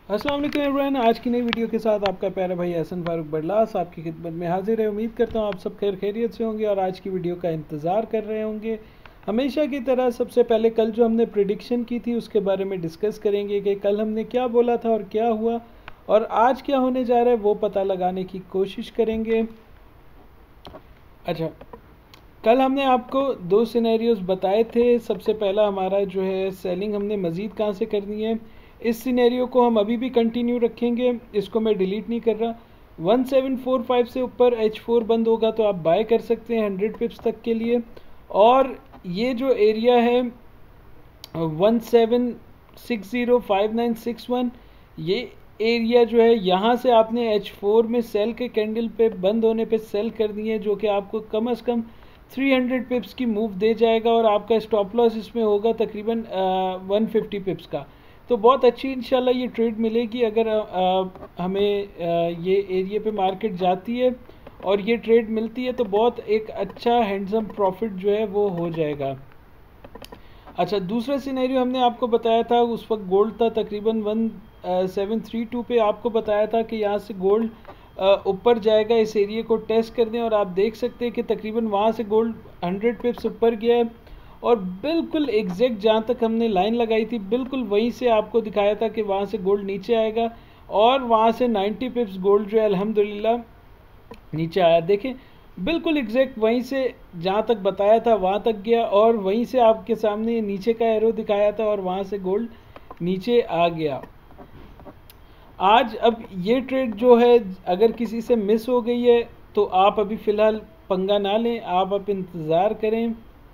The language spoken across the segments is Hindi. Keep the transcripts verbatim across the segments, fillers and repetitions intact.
अस्सलाम वालेकुम एवरीवन, आज की नई वीडियो के साथ आपका प्यारा भाई हसन फारूक बडलास आपकी खिदमत में हाजिर है। उम्मीद करता हूँ आप सब खैर खैरियत से होंगे और आज की वीडियो का इंतज़ार कर रहे होंगे। हमेशा की तरह सबसे पहले कल जो हमने प्रिडिक्शन की थी उसके बारे में डिस्कस करेंगे कि कल हमने क्या बोला था और क्या हुआ, और आज क्या होने जा रहा है वो पता लगाने की कोशिश करेंगे। अच्छा, कल हमने आपको दो सिनेरियोज बताए थे। सबसे पहला हमारा जो है सेलिंग हमने मज़ीद कहाँ से करनी है, इस सिनेरियो को हम अभी भी कंटिन्यू रखेंगे, इसको मैं डिलीट नहीं कर रहा। वन सेवन फोर फाइव से ऊपर एच फोर बंद होगा तो आप बाय कर सकते हैं हंड्रेड पिप्स तक के लिए। और ये जो एरिया है one seven six zero five nine six one, ये एरिया जो है यहाँ से आपने एच फोर में सेल के कैंडल पे बंद होने पे सेल करनी है, जो कि आपको कम अज़ कम थ्री हंड्रेड पिप्स की मूव दे जाएगा और आपका स्टॉप लॉस इसमें होगा तकरीबन वन फिफ्टी पिप्स का। तो बहुत अच्छी इंशाल्लाह ये ट्रेड मिलेगी अगर आ, हमें आ, ये एरिया पे मार्केट जाती है और ये ट्रेड मिलती है तो बहुत एक अच्छा हैंडसम प्रॉफिट जो है वो हो जाएगा। अच्छा, दूसरा सिनेरियो हमने आपको बताया था, उस वक्त गोल्ड था तकरीबन वन सेवन थ्री टू पे। आपको बताया था कि यहाँ से गोल्ड ऊपर जाएगा, इस एरिया को टेस्ट कर दें, और आप देख सकते हैं कि तकरीबन वहाँ से गोल्ड हंड्रेड पिप्स ऊपर गया है और बिल्कुल एग्जैक्ट जहाँ तक हमने लाइन लगाई थी बिल्कुल वहीं से आपको दिखाया था कि वहाँ से गोल्ड नीचे आएगा, और वहाँ से नाइन्टी पिप्स गोल्ड जो है अल्हम्दुलिल्लाह नीचे आया। देखें बिल्कुल एग्जैक्ट वहीं से जहाँ तक बताया था वहाँ तक गया, और वहीं से आपके सामने नीचे का एरो दिखाया था और वहाँ से गोल्ड नीचे आ गया। आज अब ये ट्रेड जो है अगर किसी से मिस हो गई है तो आप अभी फ़िलहाल पंगा ना लें, आप अब इंतज़ार करें।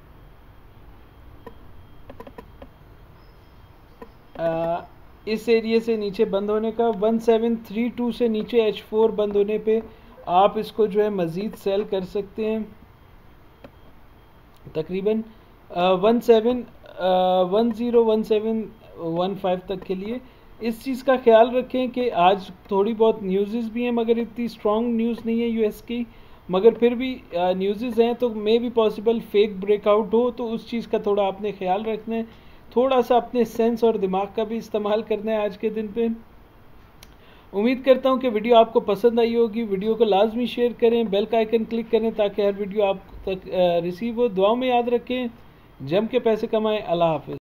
आ, इस एरिया से नीचे बंद होने का वन सेवन थ्री टू से नीचे एच फोर बंद होने पे आप इसको जो है मज़ीद सेल कर सकते हैं तकरीबन one seven one zero one seven one five तक के लिए। इस चीज़ का ख्याल रखें कि आज थोड़ी बहुत न्यूज़ भी हैं मगर इतनी स्ट्रॉन्ग न्यूज़ नहीं है यूएस की, मगर फिर भी न्यूज़ हैं तो मे भी पॉसिबल फेक ब्रेकआउट हो, तो उस चीज़ का थोड़ा आपने ख्याल रखना है। थोड़ा सा अपने सेंस और दिमाग का भी इस्तेमाल करना है आज के दिन पे। उम्मीद करता हूँ कि वीडियो आपको पसंद आई होगी। वीडियो को लाजमी शेयर करें, बेल का आइकन क्लिक करें ताकि हर वीडियो आप तक रिसीव हो। दुआओं में याद रखें, जम के पैसे कमाएं। अल्लाह हाफ़िज़।